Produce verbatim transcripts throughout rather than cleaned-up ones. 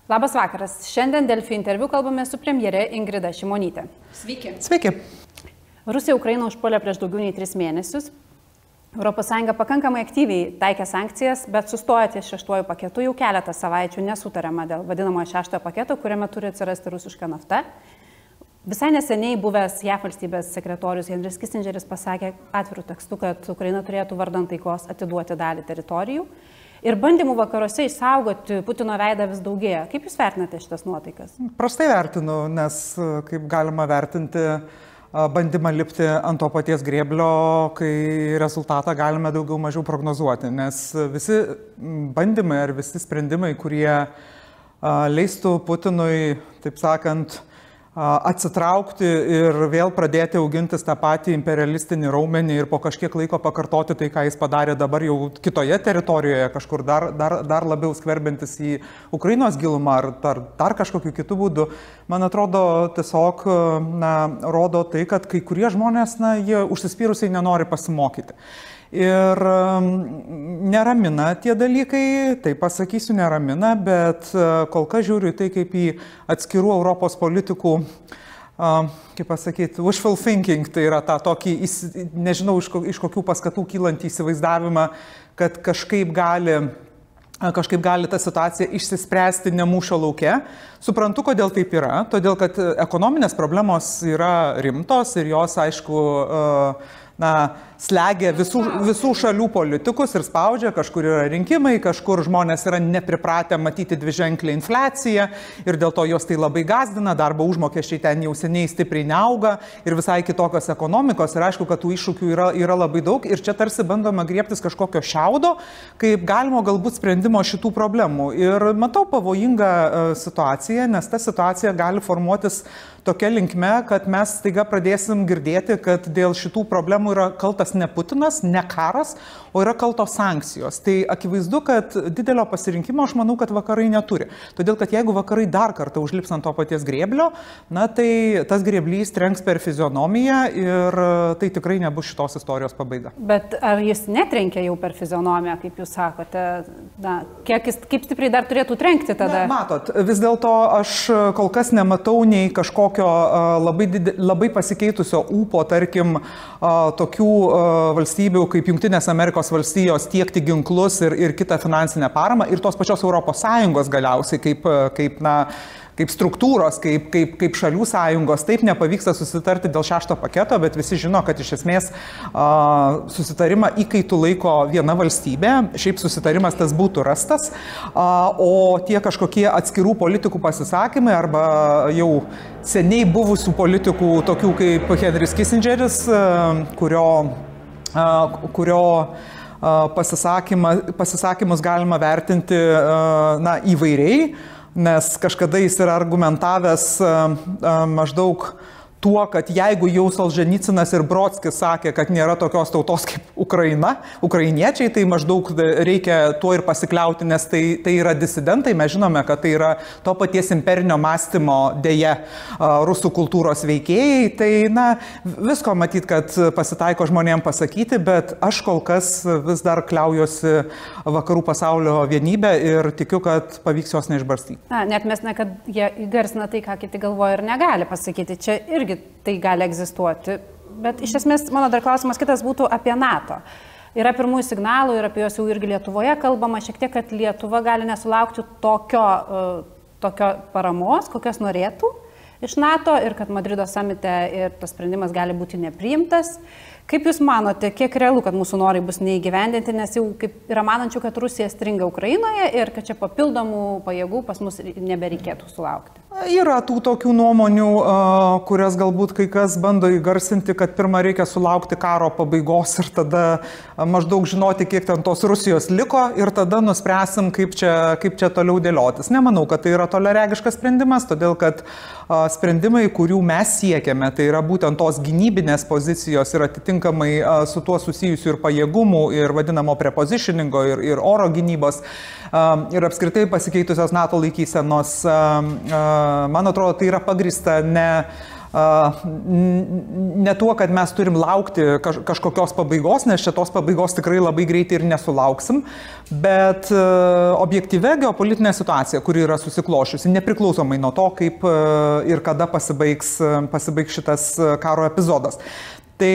Labas vakaras. Šiandien Delfi interviu kalbame su premjere Ingrida Šimonyte. Sveiki. Sveiki. Rusija Ukrainą užpuolė prieš daugiau nei tris mėnesius. Europos Sąjunga pakankamai aktyviai taikė sankcijas, bet sustojo ties šeštuoju paketu. Jau keletą savaičių nesutariama dėl vadinamojo šeštojo paketo, kuriame turi atsirasti rusiška nafta. Visai neseniai buvęs J A V valstybės sekretorius Henris Kissingeris pasakė atvirų tekstų, kad Ukraina turėtų vardan taikos atiduoti dalį teritorijų. Ir bandymų vakaruose išsaugoti Putino veidą vis daugėja. Kaip Jūs vertinate šitas nuotaikas? Prastai vertinu, nes kaip galima vertinti bandymą lipti ant to paties grėblio, kai rezultatą galime daugiau mažiau prognozuoti. Nes visi bandymai ar visi sprendimai, kurie leistų Putinui, taip sakant, atsitraukti ir vėl pradėti augintis tą patį imperialistinį raumenį ir po kažkiek laiko pakartoti tai, ką jis padarė dabar jau kitoje teritorijoje, kažkur dar, dar, dar labiau skverbiantis į Ukrainos gilumą ar dar, dar kažkokiu kitų būdų, man atrodo, tiesiog na, rodo tai, kad kai kurie žmonės, na, jie užsispyrusiai nenori pasimokyti. Ir neramina tie dalykai, tai pasakysiu neramina, bet kol kas žiūriu tai kaip į atskirų Europos politikų, kaip pasakyti, wishful thinking, tai yra tą tokį, nežinau iš kokių paskatų kylantį įsivaizdavimą, kad kažkaip gali, kažkaip gali tą situaciją išsispręsti ne mūšio lauke. Suprantu, kodėl taip yra, todėl kad ekonominės problemos yra rimtos ir jos, aišku, na, slegia visų, visų šalių politikus ir spaudžia, kažkur yra rinkimai, kažkur žmonės yra nepripratę matyti dviženklę infliaciją ir dėl to jos tai labai gazdina, darbo užmokesčiai ten jau seniai stipriai neauga ir visai kitokios ekonomikos ir aišku, kad tų iššūkių yra, yra labai daug ir čia tarsi bandoma griebtis kažkokio šiaudo, kaip galima galbūt sprendimo šitų problemų. Ir matau pavojingą situaciją, nes ta situacija gali formuotis tokia linkme, kad mes staiga pradėsim girdėti, kad dėl šitų problemų yra kaltas ne Putinas, ne karas, o yra kaltos sankcijos. Tai akivaizdu, kad didelio pasirinkimo aš manau, kad vakarai neturi. Todėl, kad jeigu vakarai dar kartą užlips ant to paties grėblio, na tai tas grėblys trenks per fizionomiją ir tai tikrai nebus šitos istorijos pabaiga. Bet ar jis netrenkia jau per fizionomiją, kaip Jūs sakote? Na, kiek jis, kaip stipriai dar turėtų trenkti tada? Na, matot, vis dėlto aš kol kas nematau nei kažkokio labai, labai pasikeitusio ūpo, tarkim, tokių valstybių kaip Jungtinės Amerikos valstijos tiekti ginklus ir, ir kitą finansinę paramą ir tos pačios Europos Sąjungos galiausiai kaip, kaip, na, kaip struktūros, kaip, kaip, kaip šalių sąjungos. Taip nepavyksta susitarti dėl šešto paketo, bet visi žino, kad iš esmės a, susitarimą įkaitų laiko viena valstybė, šiaip susitarimas tas būtų rastas, a, o tie kažkokie atskirų politikų pasisakymai arba jau seniai buvusių politikų, tokių kaip Henris Kissingeris, kurio, kurio pasisakymus galima vertinti na, įvairiai, nes kažkada jis yra argumentavęs maždaug tuo, kad jeigu jau Solženicinas ir Brodskis sakė, kad nėra tokios tautos kaip Ukraina, ukrainiečiai, tai maždaug reikia tuo ir pasikliauti, nes tai, tai yra disidentai, mes žinome, kad tai yra to paties imperinio mąstymo dėja rusų kultūros veikėjai, tai na, visko matyt, kad pasitaiko žmonėms pasakyti, bet aš kol kas vis dar kliaujuosi vakarų pasaulio vienybę ir tikiu, kad pavyks jos neišbarstyti. Na, net mes ne, kad jie įgarsina tai, ką kiti galvoja ir negali pasakyti. Čia irgi tai gali egzistuoti, bet iš esmės mano dar klausimas kitas būtų apie NATO. Yra pirmųjų signalų ir apie juos jau irgi Lietuvoje kalbama šiek tiek, kad Lietuva gali nesulaukti tokio, tokio paramos, kokios norėtų iš NATO ir kad Madrido samite ir tas sprendimas gali būti nepriimtas. Kaip Jūs manote, kiek realu, kad mūsų norai bus neįgyvendinti, nes jau kaip yra manančių, kad Rusija stringa Ukrainoje ir kad čia papildomų pajėgų pas mus nebereikėtų sulaukti? Yra tų tokių nuomonių, kurias galbūt kai kas bando įgarsinti, kad pirmą reikia sulaukti karo pabaigos ir tada maždaug žinoti, kiek ten tos Rusijos liko ir tada nuspręsim, kaip čia, kaip čia toliau dėliotis. Nemanau, kad tai yra toliaregiškas sprendimas, todėl kad sprendimai, kurių mes siekiame, tai yra būtent tos gynybinės pozicijos ir atitinkamai su tuo susijusių ir pajėgumų, ir vadinamo prepositioningo, ir, ir oro gynybos, ir apskritai pasikeitusios NATO laikysenos, man atrodo, tai yra pagrįsta ne Ne tuo, kad mes turim laukti kažkokios pabaigos, nes šitos pabaigos tikrai labai greitai ir nesulauksim, bet objektyvia geopolitinė situacija, kuri yra susiklošiusi, nepriklausomai nuo to, kaip ir kada pasibaigs, pasibaigs šitas karo epizodas. Tai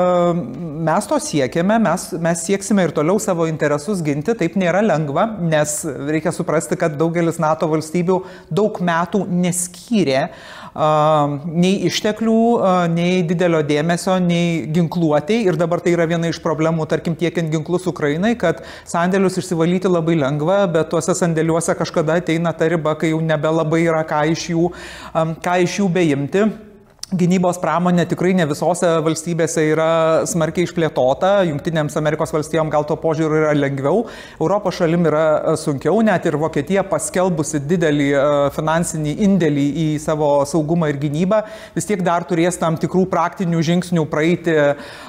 mes to siekiame, mes, mes sieksime ir toliau savo interesus ginti, taip nėra lengva, nes reikia suprasti, kad daugelis NATO valstybių daug metų neskyrė nei išteklių, nei didelio dėmesio, nei ginkluotei. Ir dabar tai yra viena iš problemų, tarkim, tiekiant ginklus Ukrainai, kad sandėlius išsivalyti labai lengva, bet tuose sandėliuose kažkada ateina ta riba, kai jau nebelabai yra ką iš jų, ką iš jų beimti. Gynybos pramonė tikrai ne visose valstybėse yra smarkiai išplėtota, Jungtinėms Amerikos valstijom gal to požiūriu yra lengviau, Europos šalim yra sunkiau, net ir Vokietija paskelbusi didelį finansinį indėlį į savo saugumą ir gynybą, vis tiek dar turės tam tikrų praktinių žingsnių praeiti,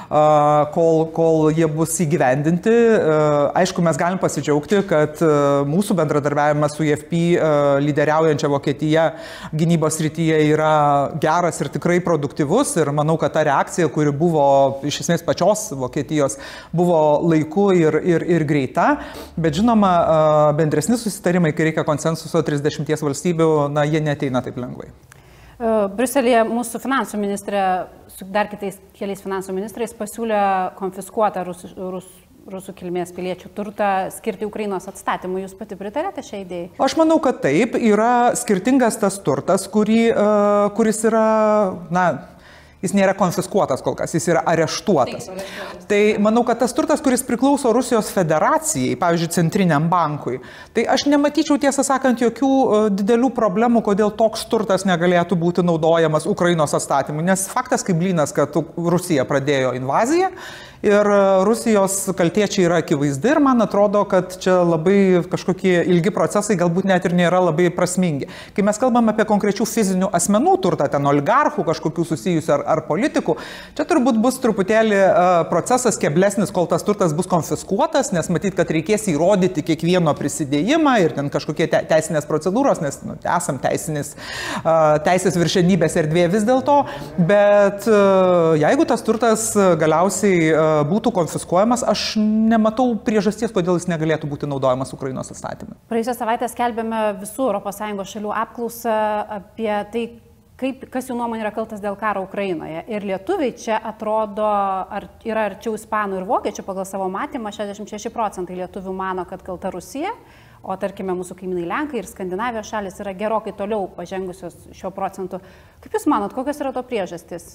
kol, kol jie bus įgyvendinti. Aišku, mes galim pasidžiaugti, kad mūsų bendradarbiavimas su J F P lyderiaujančia Vokietija gynybos srityje yra geras ir tikrai produktyvus ir manau, kad ta reakcija, kuri buvo iš esmės pačios Vokietijos, buvo laiku ir, ir, ir greita, bet žinoma, bendresni susitarimai, kai reikia konsensuso trisdešimties valstybių, na, jie neateina taip lengvai. Briuselėje mūsų finansų ministrė, su dar kitais keliais finansų ministrais pasiūlė konfiskuotą rusų, rusų rusų kilmės piliečių turtą skirti Ukrainos atstatymui. Jūs pati pritarėte šiai idėjai? Aš manau, kad taip. Yra skirtingas tas turtas, kurį, kuris yra, na, jis nėra konfiskuotas kol kas, jis yra areštuotas. Taip, areštuotas. Tai manau, kad tas turtas, kuris priklauso Rusijos federacijai, pavyzdžiui, Centriniam bankui, tai aš nematyčiau, tiesą sakant, jokių didelių problemų, kodėl toks turtas negalėtų būti naudojamas Ukrainos atstatymui. Nes faktas kaip blynas, kad Rusija pradėjo invaziją ir Rusijos kaltiečiai yra akivaizdi ir man atrodo, kad čia labai kažkokie ilgi procesai galbūt net ir nėra labai prasmingi. Kai mes kalbam apie konkrečių fizinių asmenų turtą, ten oligarchų kažkokių susijusių ar, ar politikų, čia turbūt bus truputėlį procesas keblesnis, kol tas turtas bus konfiskuotas, nes matyt, kad reikės įrodyti kiekvieno prisidėjimą ir ten kažkokie te, teisinės procedūros, nes nu, esam teisinis, teisės viršenybės erdvė vis dėlto, bet jeigu tas turtas galiausiai būtų konfiskuojamas, aš nematau priežasties, kodėl jis negalėtų būti naudojamas Ukrainos atstatymui. Praėjusią savaitę skelbėme visų Europos Sąjungos šalių apklausą apie tai, kaip, kas jų nuomonė yra kaltas dėl karo Ukrainoje. Ir lietuviai čia atrodo, ar yra arčiau ispanų ir vokiečių pagal savo matymą, šešiasdešimt šeši procentai lietuvių mano, kad kalta Rusija, o tarkime mūsų kaimynai Lenkai ir Skandinavijos šalis yra gerokai toliau pažengusios šiuo procentu. Kaip Jūs manot, kokios yra to priežastys?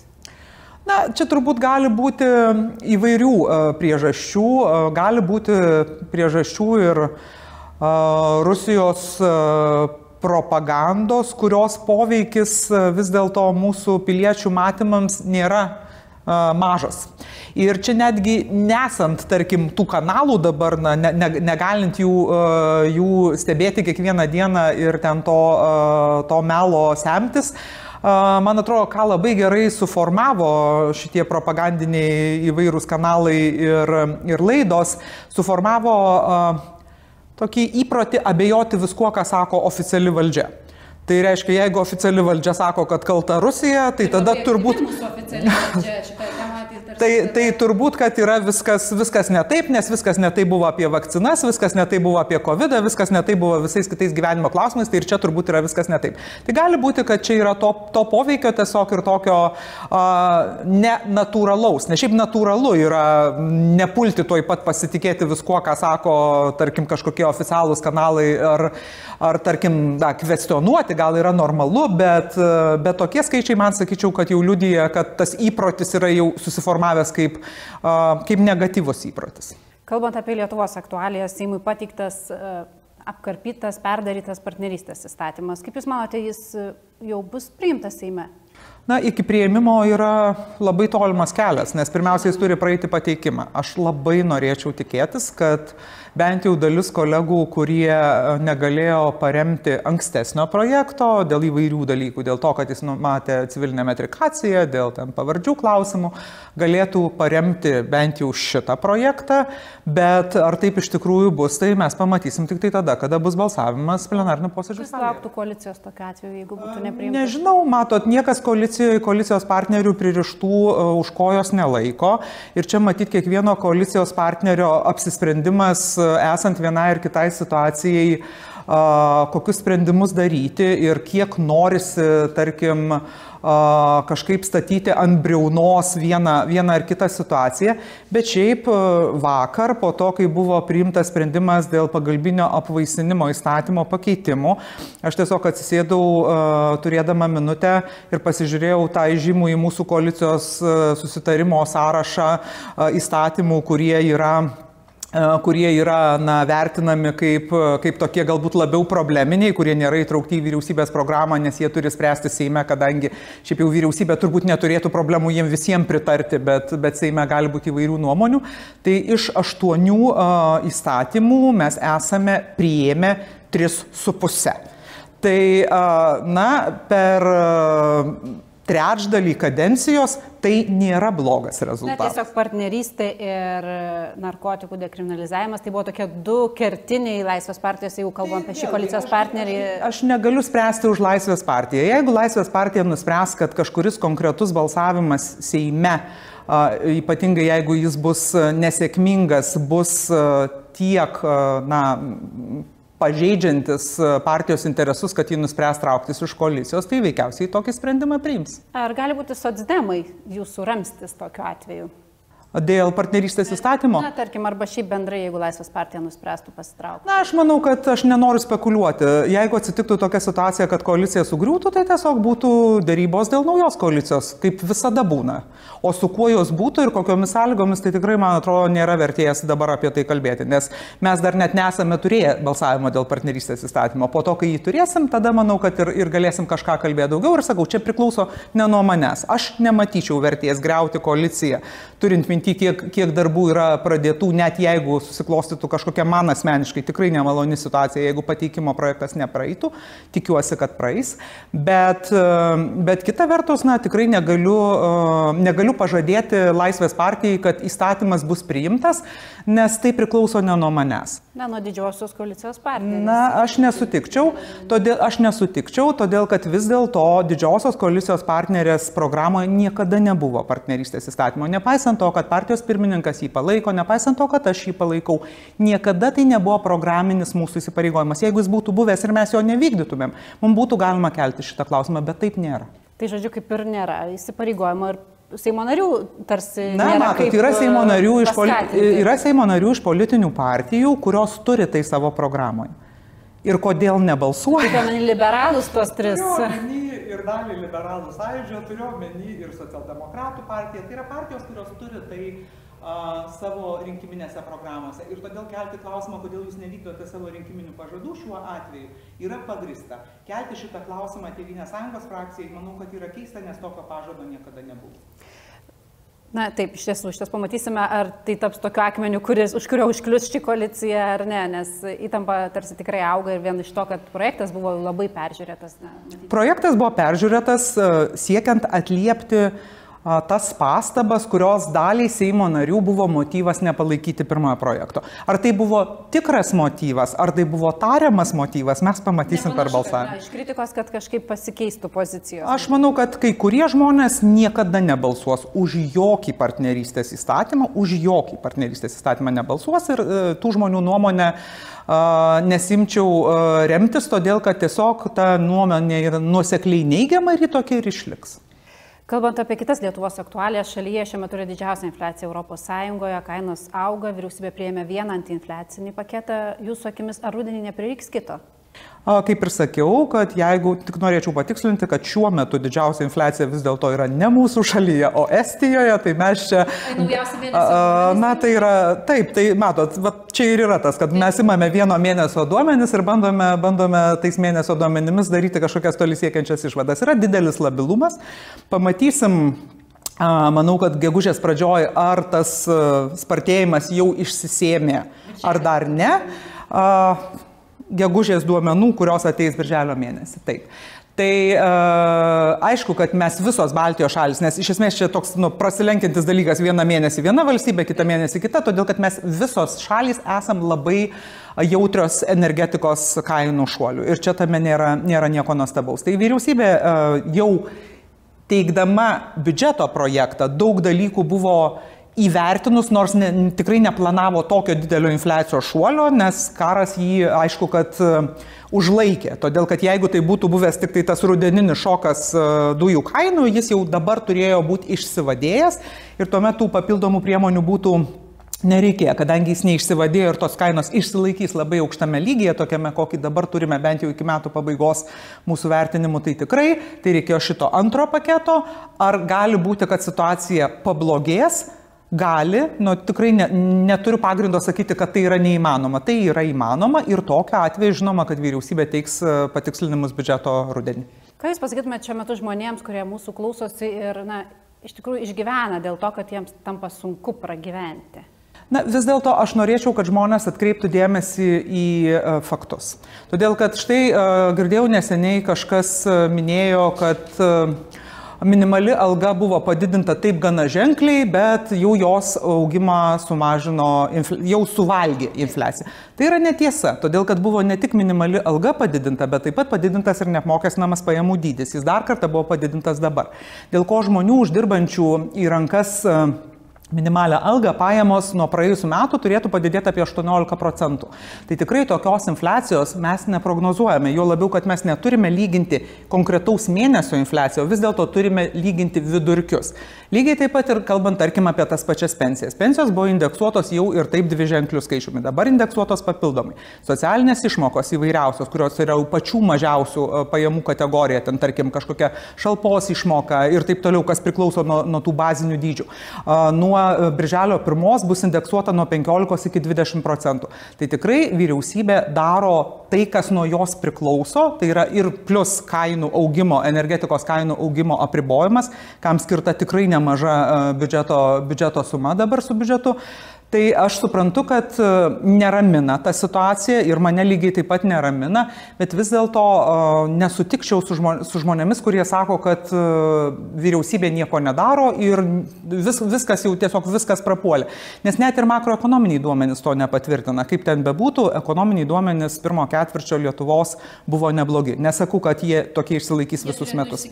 Na, čia turbūt gali būti įvairių priežasčių, gali būti priežasčių ir Rusijos propagandos, kurios poveikis vis dėlto mūsų piliečių matymams nėra mažas. Ir čia netgi nesant, tarkim, tų kanalų dabar, na, ne, ne, negalint jų, jų stebėti kiekvieną dieną ir ten to, to melo semtis, man atrodo, ką labai gerai suformavo šitie propagandiniai įvairūs kanalai ir, ir laidos, suformavo uh, tokį įprotį abejoti viskuo, ką sako oficiali valdžia. Tai reiškia, jeigu oficiali valdžia sako, kad kalta Rusija, tai tada turbūt... Tai, tai turbūt, kad yra viskas, viskas ne taip, nes viskas ne taip buvo apie vakcinas, viskas ne taip buvo apie kovidą, viskas ne taip buvo visais kitais gyvenimo klausimais, tai ir čia turbūt yra viskas ne taip. Tai gali būti, kad čia yra to, to poveikio tiesiog ir tokio uh, nenatūralaus. Ne šiaip natūralu yra nepulti tuoj pat pasitikėti viskuo, ką sako, tarkim, kažkokie oficialūs kanalai ar, ar tarkim, da, kvestionuoti, gal yra normalu, bet, bet tokie skaičiai man sakyčiau, kad jau liudija, kad tas įprotis yra jau susiformavęs Kaip, kaip negatyvus įprotis. Kalbant apie Lietuvos aktualijas, Seimui pateiktas apkarpytas, perdarytas partnerystės įstatymas. Kaip Jūs manote, jis jau bus priimtas Seime? Na, iki priėmimo yra labai tolimas kelias, nes pirmiausia, jis turi praeiti pateikimą. Aš labai norėčiau tikėtis, kad bent jau dalis kolegų, kurie negalėjo paremti ankstesnio projekto dėl įvairių dalykų, dėl to, kad jis numatė civilinę metrikaciją, dėl ten pavardžių klausimų, galėtų paremti bent jau šitą projektą, bet ar taip iš tikrųjų bus, tai mes pamatysim tik tai tada, kada bus balsavimas plenarnių posėdžių salėje. Kas lauktų koalicijos tokiu atveju, jeigu būtų nepriimtas? Nežinau, matot, niekas koalicijos koalicijoje koalicijos partnerių pririštų už kojos nelaiko. Ir čia matyti kiekvieno koalicijos partnerio apsisprendimas, esant vienai ir kitai situacijai, kokius sprendimus daryti ir kiek norisi, tarkim, kažkaip statyti ant briaunos vieną, vieną ar kitą situaciją. Bet šiaip vakar, po to, kai buvo priimtas sprendimas dėl pagalbinio apvaisinimo įstatymo pakeitimų, aš tiesiog atsisėdau turėdama minutę ir pasižiūrėjau tą įžymų į mūsų koalicijos susitarimo sąrašą įstatymų, kurie yra kurie yra na, vertinami kaip, kaip tokie galbūt labiau probleminiai, kurie nėra įtraukti į vyriausybės programą, nes jie turi spręsti Seime, kadangi šiaip jau vyriausybė turbūt neturėtų problemų jiem visiems pritarti, bet, bet Seime gali būti įvairių nuomonių. Tai iš aštuonių uh, įstatymų mes esame priėmę tris su puse. Tai uh, na, per uh, trečdalį kadencijos tai nėra blogas rezultatas. Na, tiesiog partnerystė ir narkotikų dekriminalizavimas, tai buvo tokie du kertiniai Laisvės partijos, jeigu kalbam apie šį koalicijos partnerį. Aš, aš negaliu spręsti už Laisvės partiją. Jeigu Laisvės partija nuspręs, kad kažkuris konkretus balsavimas Seime, ypatingai jeigu jis bus nesėkmingas, bus tiek, na, pažeidžiantis partijos interesus, kad jį nuspręs trauktis iš koalicijos, tai veikiausiai tokį sprendimą priims. Ar gali būti socdemai jūsų ramstis tokiu atveju? Dėl partnerystės įstatymo? Na, tarkim, arba šiaip bendrai, jeigu Laisvės partija nuspręstų pasitraukti. Na, aš manau, kad aš nenoriu spekuliuoti. Jeigu atsitiktų tokia situacija, kad koalicija sugriūtų, tai tiesiog būtų dėrybos dėl naujos koalicijos, kaip visada būna. O su kuo jos būtų ir kokiomis sąlygomis, tai tikrai, man atrodo, nėra vertėjas dabar apie tai kalbėti, nes mes dar net nesame turėję balsavimo dėl partnerystės įstatymo. Po to, kai jį turėsim, tada manau, kad ir, ir galėsim kažką kalbėti daugiau. Ir sakau, čia priklauso ne nuo manęs. Aš nematyčiau vertės griauti koaliciją, turint minti, kiek, kiek darbų yra pradėtų, net jeigu susiklostytų kažkokia man asmeniškai tikrai nemaloni situacija, jeigu pateikimo projektas nepraeitų. Tikiuosi, kad praeis. Bet, bet kita vertus, na, tikrai negaliu, negaliu pažadėti Laisvės partijai, kad įstatymas bus priimtas, nes tai priklauso ne nuo manęs. Ne nuo didžiosios koalicijos partijos. Na, aš nesutikčiau, todėl, aš nesutikčiau, todėl kad vis dėlto didžiosios koalicijos partnerės programoje niekada nebuvo partnerystės įstatymo. Nepaisant to, kad partijos pirmininkas jį palaiko, nepaisant to, kad aš jį palaikau, niekada tai nebuvo programinis mūsų įsipareigojimas. Jeigu jis būtų buvęs ir mes jo nevykdytumėm, mums būtų galima kelti šitą klausimą, bet taip nėra. Tai žodžiu, kaip ir nėra įsipareigojimo ir Seimo narių tarsi Na, nėra matot, kaip yra Seimo narių iš, poli yra Seimo narių iš politinių partijų, kurios turi tai savo programoje. Ir kodėl nebalsuoja? Turiu omeny liberalus tuos tris. Turiu omeny ir dalį liberalų sąjūdžio, turiu omeny ir socialdemokratų partiją. Tai yra partijos, kurios turi tai a, savo rinkiminėse programuose. Ir todėl kelti klausimą, kodėl jūs nevykdote savo rinkiminių pažadų šiuo atveju, yra pagrįsta. Kelti šitą klausimą Tėvynės sąjungos frakcijai, manau, kad yra keista, nes tokio pažado niekada nebuvo. Na taip, iš tiesų, iš tiesų pamatysime, ar tai taps tokiu akmeniu, kuris, už kurio užklius ši koalicija ar ne, nes įtampa tarsi tikrai auga ir vien iš to, kad projektas buvo labai peržiūrėtas. Ne, projektas buvo peržiūrėtas siekiant atliepti tas pastabas, kurios daliai Seimo narių buvo motyvas nepalaikyti pirmojo projekto. Ar tai buvo tikras motyvas, ar tai buvo tariamas motyvas, mes pamatysim per balsavimą. Iš kritikos, kad kažkaip pasikeistų pozicijos. Aš manau, kad kai kurie žmonės niekada nebalsuos už jokį partnerystės įstatymą, už jokį partnerystės įstatymą nebalsuos ir e, tų žmonių nuomonę e, nesimčiau e, remtis, todėl kad tiesiog ta nuomonė yra nuosekliai neigiama ir ji tokia ir išliks. Kalbant apie kitas Lietuvos aktualijas, šalyje šiuo metu yra didžiausia infliacija Europos Sąjungoje, kainos auga, vyriausybė priėmė vieną antiinfliacinį paketą. Jūsų akimis, ar rudenį neprireiks kito? Kaip ir sakiau, kad jeigu tik norėčiau patikslinti, kad šiuo metu didžiausia infliacija vis dėlto yra ne mūsų šalyje, o Estijoje, tai mes čia... Tai na, tai yra, taip, tai matot, va, čia ir yra tas, kad mes imame vieno mėnesio duomenis ir bandome, bandome tais mėnesio duomenimis daryti kažkokias toli siekiančias išvadas. Yra didelis labilumas, pamatysim. Manau, kad gegužės pradžioj ar tas spartėjimas jau išsisėmė, ar dar ne. Gegužės duomenų, kurios ateis birželio mėnesį. Taip. Tai e, aišku, kad mes visos Baltijos šalis, nes iš esmės čia toks nu, prasilenkiantis dalykas, vieną mėnesį viena valstybė, kitą mėnesį kita, todėl kad mes visos šalis esam labai jautrios energetikos kainų šuolių. Ir čia tame nėra, nėra nieko nuostabaus. Tai vyriausybė e, jau teikdama biudžeto projektą daug dalykų buvo įvertinus, nors ne, tikrai neplanavo tokio didelio infliacijos šuolio, nes karas jį, aišku, kad užlaikė. Todėl, kad jeigu tai būtų buvęs tik tai tas rudeninis šokas dujų kainų, jis jau dabar turėjo būti išsivadėjęs ir tuomet tų papildomų priemonių būtų nereikėjo, kadangi jis neišsivadėjo ir tos kainos išsilaikys labai aukštame lygyje, tokiame, kokį dabar turime bent jau iki metų pabaigos mūsų vertinimu, tai tikrai, tai reikėjo šito antro paketo. Ar gali būti, kad situacija pablogės? Gali, nu tikrai ne, neturiu pagrindo sakyti, kad tai yra neįmanoma. Tai yra įmanoma ir tokiu atveju žinoma, kad vyriausybė teiks patikslinimus biudžeto rudenį. Ką Jūs pasakytumėte šiuo metu žmonėms, kurie mūsų klausosi ir na, iš tikrųjų išgyvena dėl to, kad jiems tampa sunku pragyventi? Na, vis dėlto aš norėčiau, kad žmonės atkreiptų dėmesį į uh, faktus. Todėl, kad štai uh, girdėjau neseniai kažkas uh, minėjo, kad uh, minimali alga buvo padidinta taip gana ženkliai, bet jau jos augimą sumažino, jau suvalgė infliaciją. Tai yra netiesa, todėl kad buvo ne tik minimali alga padidinta, bet taip pat padidintas ir neapmokestinamas pajamų dydis. Jis dar kartą buvo padidintas dabar. Dėl ko žmonių uždirbančių į rankas minimalią algą pajamos nuo praėjusių metų turėtų padidėti apie aštuoniolika procentų. Tai tikrai tokios infliacijos mes neprognozuojame, jo labiau, kad mes neturime lyginti konkretaus mėnesio infliaciją, vis dėlto turime lyginti vidurkius. Lygiai taip pat ir kalbant, tarkim, apie tas pačias pensijas. Pensijos buvo indeksuotos jau ir taip dviženklių skaičiumi, dabar indeksuotos papildomai. Socialinės išmokos įvairiausios, kurios yra pačių mažiausių pajamų kategorija, ten tarkim kažkokia šalpos išmoka ir taip toliau, kas priklauso nuo, nuo tų bazinių dydžių. Nuo birželio pirmos bus indeksuota nuo penkiolikos iki dvidešimt procentų. Tai tikrai vyriausybė daro tai, kas nuo jos priklauso, tai yra ir plus kainų augimo, energetikos kainų augimo apribojimas, kam skirta tikrai nemaža biudžeto, biudžeto suma dabar su biudžetu. Tai aš suprantu, kad neramina ta situacija ir mane lygiai taip pat neramina, bet vis dėlto nesutikčiau su, žmo, su žmonėmis, kurie sako, kad vyriausybė nieko nedaro ir vis, viskas jau tiesiog viskas prapuolė. Nes net ir makroekonominiai duomenys to nepatvirtina. Kaip ten bebūtų, ekonominiai duomenys pirmo ketvirčio Lietuvos buvo neblogi. Nesakau, kad jie tokie išsilaikys visus metus.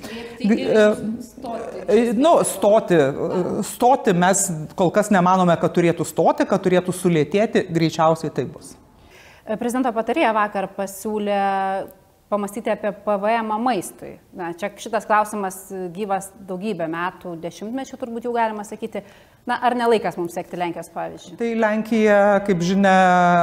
Nu, stoti, stoti mes kol kas nemanome, kad turėtų stoti, kad turėtų sulėtėti, greičiausiai tai bus. Prezidento patarėja vakar pasiūlė pamastyti apie P V M maistui. Na, čia šitas klausimas gyvas daugybę metų, dešimtmečių turbūt jau galima sakyti. Na, ar nelaikas mums sekti Lenkijos pavyzdžių? Tai Lenkija, kaip žinia,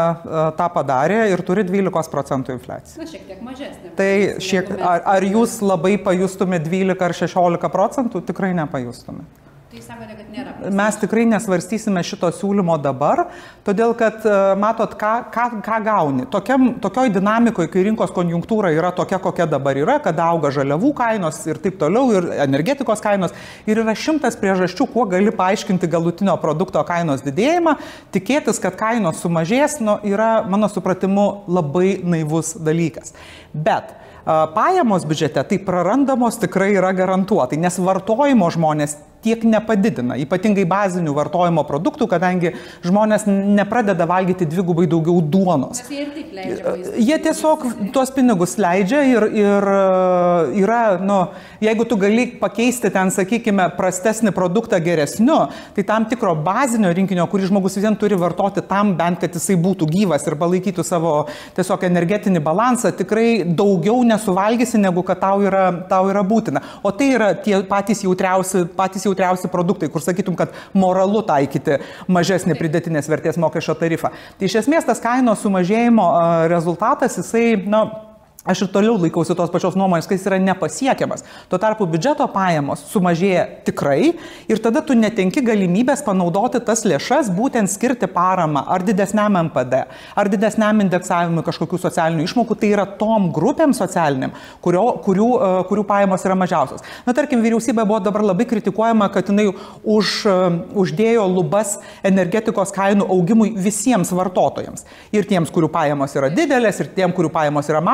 tą padarė ir turi dvylikos procentų infliaciją. Na, šiek tiek mažesnė. Tai šiek, ar, ar jūs labai pajustumėte dvylika ar šešiolika procentų? Tikrai nepajustumėte. Tai sakote, kad nėra. Mes tikrai nesvarstysime šito siūlymo dabar, todėl kad matot, ką, ką, ką gauni. Tokiam, tokioj dinamikoje, kai rinkos konjunktūra yra tokia, kokia dabar yra, kad auga žaliavų kainos ir taip toliau, ir energetikos kainos, ir yra šimtas priežasčių, kuo gali paaiškinti galutinio produkto kainos didėjimą, tikėtis, kad kainos sumažės, nu, yra, mano supratimu, labai naivus dalykas. Bet pajamos biudžete tai prarandamos tikrai yra garantuotai, nes vartojimo žmonės tiek nepadidina, ypatingai bazinių vartojimo produktų, kadangi žmonės nepradeda valgyti dvigubai daugiau duonos. Jie ir taip leidžia. Jie tiesiog tuos pinigus leidžia ir, ir yra, nu, jeigu tu gali pakeisti ten, sakykime, prastesnį produktą geresniu, tai tam tikro bazinio rinkinio, kurį žmogus vis vien turi vartoti tam, bent kad jisai būtų gyvas ir palaikytų savo tiesiog energetinį balansą, tikrai daugiau nesuvalgysi, negu kad tau yra, tau yra būtina. O tai yra tie patys jautriausi, patys jautriausi produktai, kur sakytum, kad moralu taikyti mažesnį pridėtinės vertės mokesčio tarifą. Tai iš esmės tas kainos sumažėjimo rezultatas, jisai, na, aš ir toliau laikausi tos pačios nuomonės, kad jis yra nepasiekiamas. Tuo tarpu biudžeto pajamos sumažėja tikrai ir tada tu netenki galimybės panaudoti tas lėšas, būtent skirti paramą ar didesniam M P D, ar didesniam indeksavimui kažkokių socialinių išmokų, tai yra tom grupėm socialiniam, kurio, kurių, kurių pajamos yra mažiausios. Na, tarkim, vyriausybė buvo dabar labai kritikuojama, kad jinai už, uždėjo lubas energetikos kainų augimui visiems vartotojams. Ir tiems, kurių pajamos yra didelės, ir tiem, kurių pajamos yra mažos, bet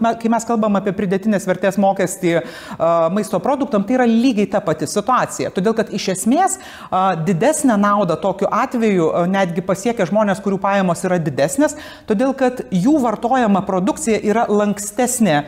kai mes kalbam apie pridėtinės vertės mokestį maisto produktam, tai yra lygiai ta pati situacija. Todėl, kad iš esmės didesnę naudą tokiu atveju netgi pasiekia žmonės, kurių pajamos yra didesnės, todėl, kad jų vartojama produkcija yra lankstesnė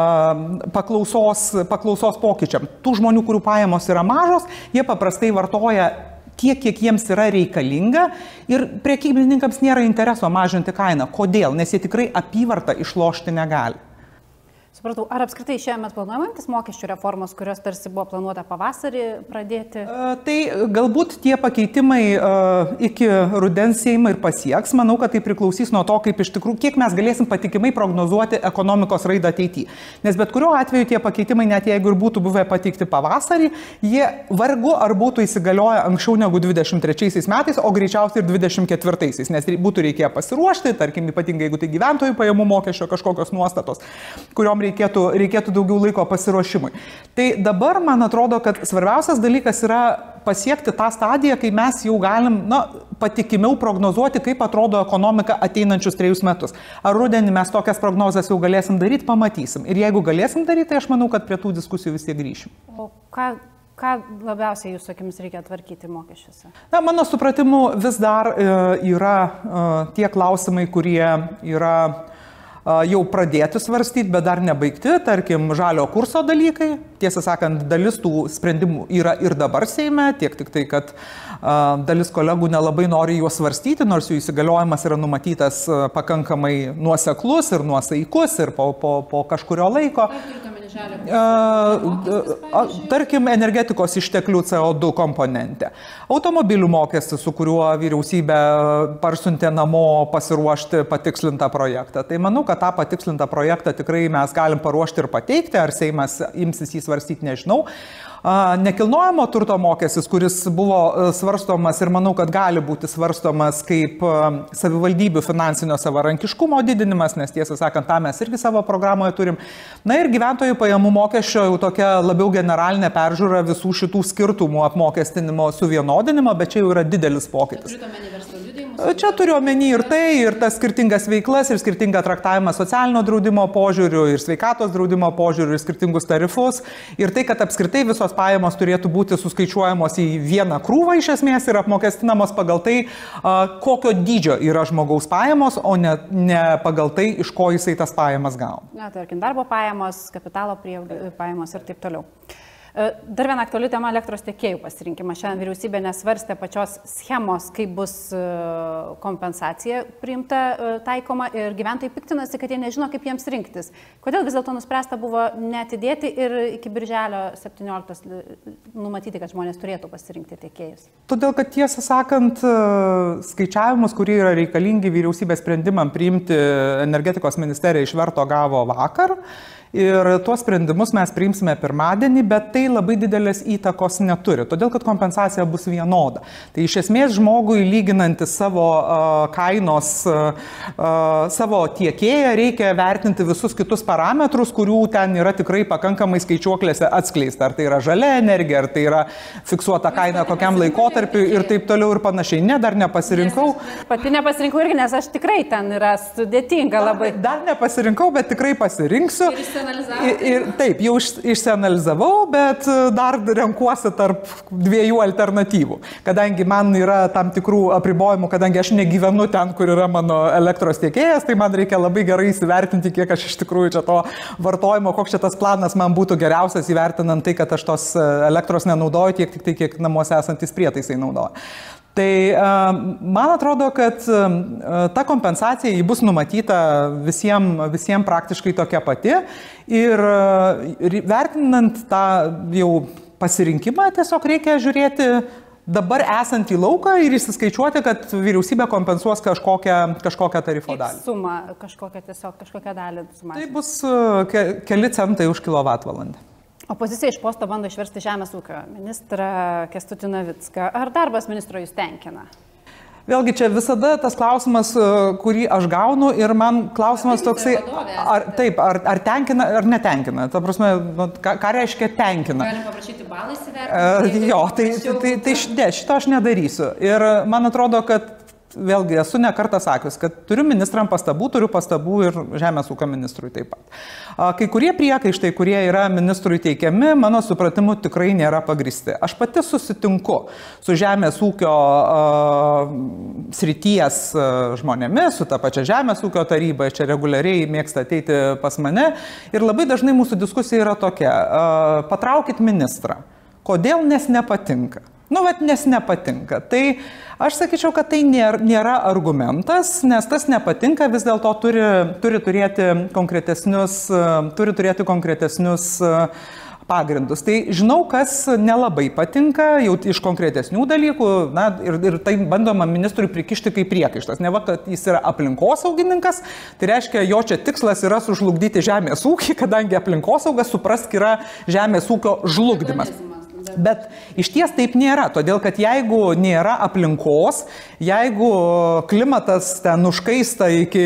paklausos, paklausos pokyčiam. Tų žmonių, kurių pajamos yra mažos, jie paprastai vartoja tiek, kiek jiems yra reikalinga ir prekybininkams nėra intereso mažinti kainą. Kodėl? Nes jie tikrai apyvartą išlošti negali. Supratau, ar apskritai šiemet planuojama imtis mokesčių reformos, kurios tarsi buvo planuota pavasarį pradėti? E, tai galbūt tie pakeitimai e, iki rudens Seimą ir pasieks. Manau, kad tai priklausys nuo to, kaip iš tikrųjų, kiek mes galėsim patikimai prognozuoti ekonomikos raidą ateityje. Nes bet kuriuo atveju tie pakeitimai, net jeigu ir būtų buvę pateikti pavasarį, jie vargu ar būtų įsigalioję anksčiau negu dvidešimt trečiaisiais metais, o greičiausiai ir dvidešimt ketvirtaisiais, nes būtų reikėję pasiruošti, tarkim, ypatingai jeigu tai gyventojų pajamų mokesčio kažkokios nuostatos, kuriuom reikėtų, reikėtų daugiau laiko pasiruošimui. Tai dabar man atrodo, kad svarbiausias dalykas yra pasiekti tą stadiją, kai mes jau galim na, patikimiau prognozuoti, kaip atrodo ekonomika ateinančius trejus metus. Ar rudenį mes tokias prognozes jau galėsim daryti, pamatysim. Ir jeigu galėsim daryti, tai aš manau, kad prie tų diskusijų vis tiek grįšim. O ką, ką labiausiai jūsų akimis reikia tvarkyti mokesčiuose? Na, mano supratimu, vis dar e, yra e, tie klausimai, kurie yra jau pradėti svarstyti, bet dar nebaigti, tarkim, žalio kurso dalykai. Tiesą sakant, dalis tų sprendimų yra ir dabar Seime, tiek tik tai, kad a, dalis kolegų nelabai nori juos svarstyti, nors jų įsigaliojimas yra numatytas a, pakankamai nuoseklus ir nuosaikus ir po, po, po kažkurio laiko. A, a, tarkim, energetikos išteklių C O du komponentė. Automobilių mokestis, su kuriuo vyriausybė parsiuntė namo pasiruošti patikslintą projektą. Tai manau, kad tą patikslintą projektą tikrai mes galim paruošti ir pateikti, ar Seimas imsis jį svarstyti, nežinau. Nekilnojamo turto mokestis, kuris buvo svarstomas ir manau, kad gali būti svarstomas kaip savivaldybių finansinio savarankiškumo didinimas, nes tiesą sakant, tą mes irgi savo programoje turim. Na ir gyventojų pajamų mokesčio jau tokia labiau generalinė peržiūra visų šitų skirtumų apmokestinimo suvienodinimo, bet čia jau yra didelis pokytis. Čia turiu omeny ir tai, ir tas skirtingas veiklas, ir skirtingą traktavimą socialinio draudimo požiūrių, ir sveikatos draudimo požiūrių, ir skirtingus tarifus. Ir tai, kad apskritai visos pajamos turėtų būti suskaičiuojamos į vieną krūvą iš esmės ir apmokestinamos pagal tai, kokio dydžio yra žmogaus pajamos, o ne, ne pagal tai, iš ko jisai tas pajamas gauna. Na, tarkim, darbo pajamos, kapitalo pajamos ir taip toliau. Dar viena aktuali tema - elektros tiekėjų pasirinkimas. Šiandien vyriausybė nesvarstė pačios schemos, kaip bus kompensacija priimta taikoma ir gyventojai piktinasi, kad jie nežino, kaip jiems rinktis. Kodėl vis dėlto nuspręsta buvo neatidėti ir iki birželio septynioliktos numatyti, kad žmonės turėtų pasirinkti tiekėjus? Todėl, kad tiesą sakant, skaičiavimus, kurie yra reikalingi vyriausybės sprendimam priimti, energetikos ministerija iš verto gavo vakar. Ir tuos sprendimus mes priimsime pirmadienį, bet tai labai didelės įtakos neturi, todėl kad kompensacija bus vienoda. Tai iš esmės žmogui lyginantis savo uh, kainos, uh, uh, savo tiekėją reikia vertinti visus kitus parametrus, kurių ten yra tikrai pakankamai skaičiuoklėse atskleista. Ar tai yra žalia energija, ar tai yra fiksuota kaina kokiam laikotarpiu ir taip toliau ir panašiai. Ne, dar nepasirinkau. Pati nepasirinkau irgi, nes aš tikrai ten yra sudėtinga labai. Dar, dar nepasirinkau, bet tikrai pasirinksiu. Ir, ir taip, jau iš, išsianalizavau, bet dar renkuosi tarp dviejų alternatyvų. Kadangi man yra tam tikrų apribojimų, kadangi aš negyvenu ten, kur yra mano elektros tiekėjas, tai man reikia labai gerai įsivertinti, kiek aš iš tikrųjų čia to vartojimo, koks čia tas planas man būtų geriausias įvertinant tai, kad aš tos elektros nenaudoju tiek tik tai, kiek namuose esantis prietaisai naudoja. Tai man atrodo, kad ta kompensacija jį bus numatyta visiems visiem praktiškai tokia pati ir vertinant tą jau pasirinkimą tiesiog reikia žiūrėti dabar esant į lauką ir įsiskaičiuoti, kad vyriausybė kompensuos kažkokią, kažkokią tarifo dalį. Sumą, kažkokią tiesiog kažkokią dalį sumažinti. Tai bus ke, keli centai už kilovatvalandę. Opozicija iš posto bando išversti žemės ūkio ministrą Kęstutį Navicką. Ar darbas ministro jūs tenkina? Vėlgi čia visada tas klausimas, kurį aš gaunu ir man klausimas toksai, ar, taip, ar, ar tenkina, ar netenkina. Ta prasme, ką, ką reiškia tenkina? Galim paprašyti balais įvertinti? Uh, jo, tai, tai, tai, tai ne, šito aš nedarysiu. Ir man atrodo, kad vėlgi esu ne kartą sakius, kad turiu ministram pastabų, turiu pastabų ir Žemės ūkio ministrui taip pat. Kai kurie priekaištai, kurie yra ministrui teikiami, mano supratimu tikrai nėra pagristi. Aš pati susitinku su Žemės ūkio uh, srities uh, žmonėmis, su ta pačia Žemės ūkio taryba, čia reguliariai mėgsta ateiti pas mane ir labai dažnai mūsų diskusija yra tokia, uh, patraukit ministrą. Kodėl? Nes nepatinka. Nu, bet nes nepatinka. Tai aš sakyčiau, kad tai nėra, nėra argumentas, nes tas nepatinka vis dėlto turi, turi, turėti konkretesnius, turi turėti konkretesnius pagrindus. Tai žinau, kas nelabai patinka, jau iš konkretesnių dalykų, na, ir, ir tai bandoma ministrui prikišti kaip priekaištas. Ne va, kad jis yra aplinkosaugininkas, tai reiškia, jo čia tikslas yra sužlugdyti žemės ūkį, kadangi aplinkosaugas, suprask, yra žemės ūkio žlugdymas. Bet iš ties taip nėra, todėl kad jeigu nėra aplinkos, jeigu klimatas ten užkaista iki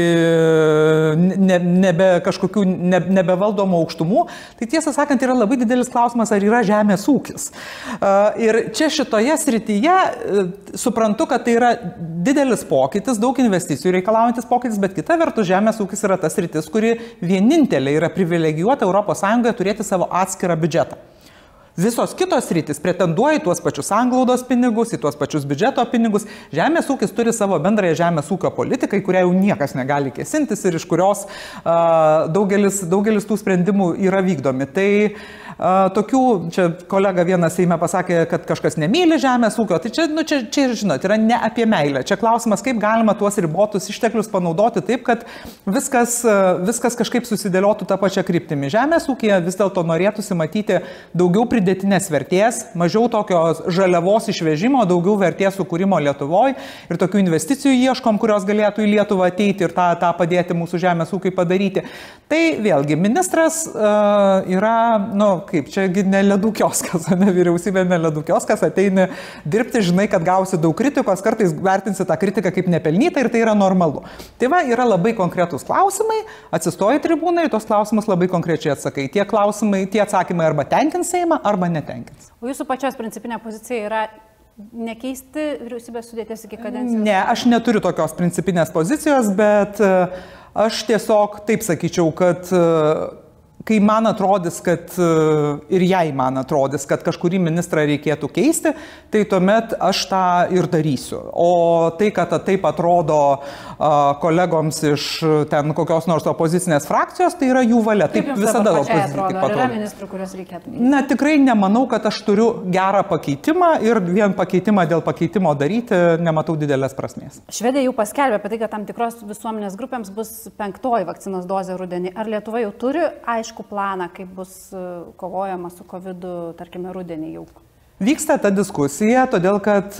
ne, nebe kažkokių ne, nebevaldomų aukštumų, tai tiesą sakant yra labai didelis klausimas, ar yra žemės ūkis. Ir čia šitoje srityje suprantu, kad tai yra didelis pokytis, daug investicijų reikalaujantis pokytis, bet kita vertus žemės ūkis yra tas sritis, kuri vienintelė yra privilegijuota Europos Sąjungoje turėti savo atskirą biudžetą. Visos kitos sritis pretenduoja į tuos pačius sanglaudos pinigus, į tuos pačius biudžeto pinigus. Žemės ūkis turi savo bendrąją žemės ūkio politiką, į kurią jau niekas negali kėsintis ir iš kurios uh, daugelis, daugelis tų sprendimų yra vykdomi. Tai uh, tokių, čia kolega vienas Seime pasakė, kad kažkas nemyli žemės ūkio, tai čia, nu, čia, čia žinot, yra ne apie meilę. Čia klausimas, kaip galima tuos ribotus išteklius panaudoti taip, kad viskas, uh, viskas kažkaip susidėliotų tą pačią kryptimį. Žemės ūkija vis dėlto norėtųsi matyti daugiau pridėtinės pridėtinės vertės, mažiau tokios žaliavos išvežimo, daugiau vertės sukūrimo Lietuvoje ir tokių investicijų ieškom, kurios galėtų į Lietuvą ateiti ir tą, tą padėti mūsų žemės ūkiai padaryti. Tai vėlgi, ministras uh, yra, nu, kaip čia ne ledų kioskas, ne vyriausybė, ne ledų kioskas, ateini dirbti, žinai, kad gausi daug kritikos, kartais vertinsi tą kritiką kaip nepelnytą ir tai yra normalu. Tai va, yra labai konkretūs klausimai, atsistoji tribūnai, tos klausimus labai konkrečiai atsakai. Tie klausimai, tie atsakymai arba tenkins Seimą, arba netenkins. O jūsų pačios principinė pozicija yra nekeisti vyriausybės sudėties iki kadencijos? Ne, aš neturiu tokios principinės pozicijos, bet aš tiesiog taip sakyčiau, kad kai man atrodys, kad ir jai man atrodys, kad kažkurį ministrą reikėtų keisti, tai tuomet aš tą ir darysiu. O tai, kad taip atrodo kolegoms iš ten kokios nors opozicinės frakcijos, tai yra jų valia. Taip visada opozicija taip atrodo. Yra ministrų, kurios reikėtų keisti? Na, tikrai nemanau, kad aš turiu gerą pakeitimą ir vien pakeitimą dėl pakeitimo daryti nematau didelės prasmės. Švedija jau paskelbė apie tai, kad tam tikros visuomenės grupėms bus penktoji vakcinos dozė rudenį. Ar Lietuva jau turi aišku planą, kaip bus kovojama su kovidu, tarkime, rudenį jau? Vyksta ta diskusija, todėl kad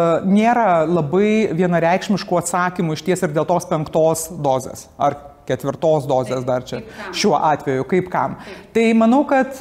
nėra labai vienareikšmiškų atsakymų iš ties ir dėl tos penktos dozės. Ar ketvirtos dozės dar čia šiuo atveju, kaip kam. Tai manau, kad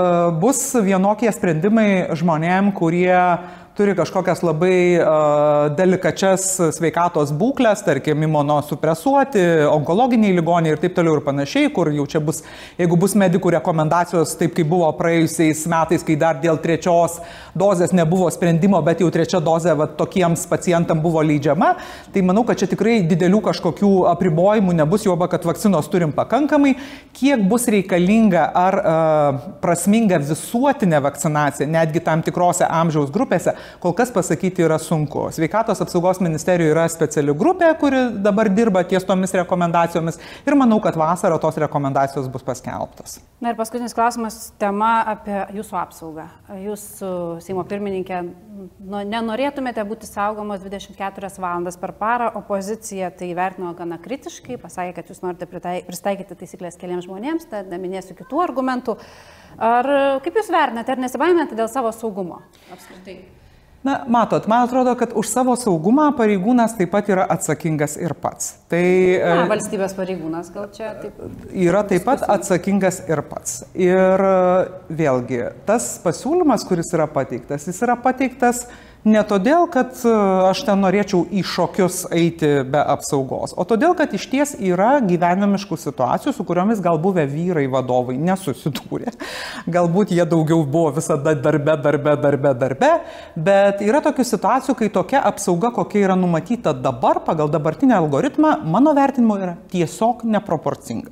bus vienokie sprendimai žmonėm, kurie turi kažkokias labai uh, delikačias sveikatos būklės, tarkim, imunosupresuoti, onkologiniai ligoniai ir taip toliau ir panašiai, kur jau čia bus, jeigu bus medikų rekomendacijos, taip kaip buvo praėjusiais metais, kai dar dėl trečios dozės nebuvo sprendimo, bet jau trečia dozė va, tokiems pacientam buvo leidžiama, tai manau, kad čia tikrai didelių kažkokių apribojimų nebus, juoba, kad vakcinos turim pakankamai. Kiek bus reikalinga ar uh, prasminga visuotinė vakcinacija, netgi tam tikrose amžiaus grupėse, kol kas pasakyti yra sunku. Sveikatos apsaugos ministerijoje yra speciali grupė, kuri dabar dirba ties tomis rekomendacijomis ir manau, kad vasarą tos rekomendacijos bus paskelbtos. Na ir paskutinis klausimas, tema apie jūsų apsaugą. Jūs, Seimo pirmininkė, nenorėtumėte būti saugomos dvidešimt keturias valandas per parą, opozicija tai vertino gana kritiškai, pasakė, kad jūs norite pristaikyti taisyklės keliems žmonėms, tad neminėsiu kitų argumentų. Ar kaip jūs vertinate, ar nesibaiminate dėl savo saugumo apskritai? Na, matot, man atrodo, kad už savo saugumą pareigūnas taip pat yra atsakingas ir pats. Tai Na, valstybės pareigūnas gal čia taip? Yra taip pat atsakingas ir pats. Ir vėlgi, tas pasiūlymas, kuris yra pateiktas, jis yra pateiktas Ne todėl, kad aš ten norėčiau į šokius eiti be apsaugos, o todėl, kad iš ties yra gyvenimiškų situacijų, su kuriomis gal buvę vyrai vadovai nesusidūrė. Galbūt jie daugiau buvo visada darbe, darbe, darbe, darbe, bet yra tokių situacijų, kai tokia apsauga, kokia yra numatyta dabar pagal dabartinį algoritmą, mano vertinimu yra tiesiog neproporcinga.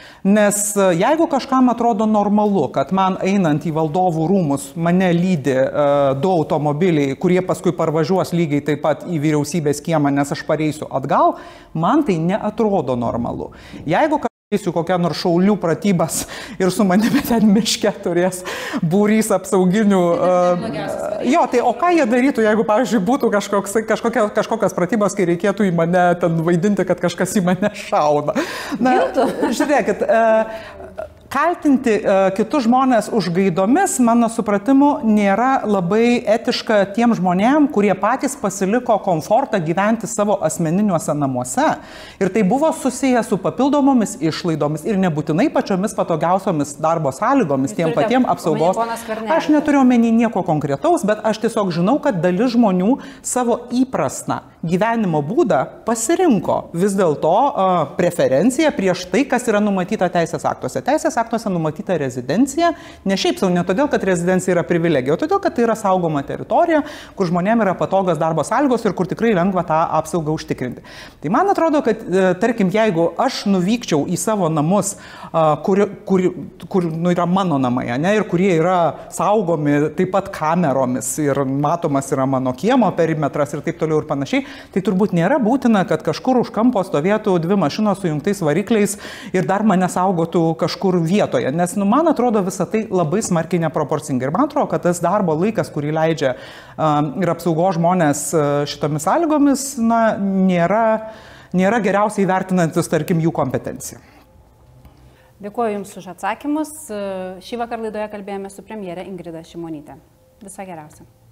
Nes jeigu kažkam atrodo normalu, kad man einant į valdovų rūmus mane lydi uh, du automobiliai, kurie paskui parvažiuos lygiai taip pat į vyriausybės kiemą, nes aš pareisiu atgal, man tai neatrodo normalu. Jeigu eisiu kokią nors šaulių pratybas ir su manimi ten miške turės būrys apsauginių. Uh, jo, tai o ką jie darytų, jeigu, pavyzdžiui, būtų kažkoks, kažkokia, kažkokios pratybos, kai reikėtų į mane ten vaidinti, kad kažkas į mane šauna. Na, žiūrėkit, uh, kaltinti uh, kitus žmonės už gaidomis, mano supratimu, nėra labai etiška tiem žmonėm, kurie patys pasiliko komfortą gyventi savo asmeniniuose namuose. Ir tai buvo susiję su papildomomis išlaidomis ir nebūtinai pačiomis patogiausiomis darbo sąlygomis, tiem patiem apsaugos. Aš neturiu omeny nieko konkretaus, bet aš tiesiog žinau, kad dalis žmonių savo įprastą gyvenimo būdą pasirinko vis dėlto uh, preferenciją prieš tai, kas yra numatyta teisės aktuose. Teisės aktuose numatyta rezidencija, ne šiaip sau, ne todėl, kad rezidencija yra privilegija, o todėl, kad tai yra saugoma teritorija, kur žmonėm yra patogios darbo sąlygos ir kur tikrai lengva tą apsaugą užtikrinti. Tai man atrodo, kad, tarkim, jeigu aš nuvykčiau į savo namus, kur, kur, kur nu, yra mano namai, ne, ir kurie yra saugomi taip pat kameromis ir matomas yra mano kiemo perimetras ir taip toliau ir panašiai, tai turbūt nėra būtina, kad kažkur už kampo stovėtų dvi mašinos su jungtais varikliais ir dar mane saugotų kažkur vietoje, nes, nu, man atrodo, visa tai labai smarkiai neproporcinga. Ir man atrodo, kad tas darbo laikas, kurį leidžia um, ir apsaugos žmonės uh, šitomis sąlygomis, na, nėra, nėra geriausiai vertinantis, tarkim, jų kompetenciją. Dėkuoju Jums už atsakymus. Šį vakar laidoje kalbėjome su premjere Ingrida Šimonyte. Visą geriausią.